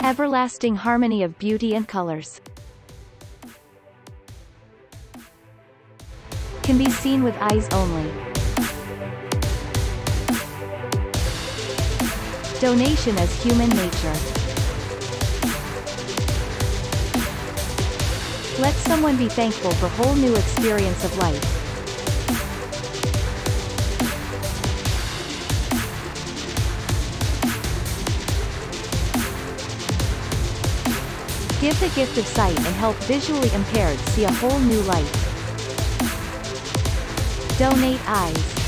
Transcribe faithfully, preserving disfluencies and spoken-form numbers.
Everlasting harmony of beauty and colors. Can be seen with eyes only. Donation is human nature. Let someone be thankful for whole new experience of life. Give the gift of sight and help visually impaired see a whole new light. Donate eyes.